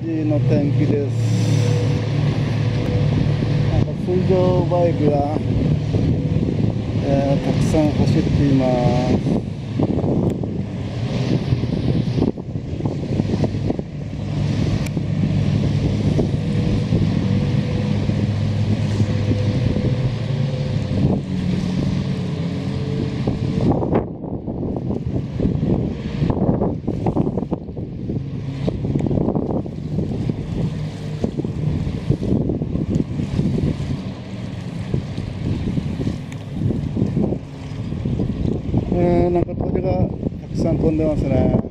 時の天気です。なんか水上バイクが、たくさん走っています。なんか鳥がたくさん飛んでますね。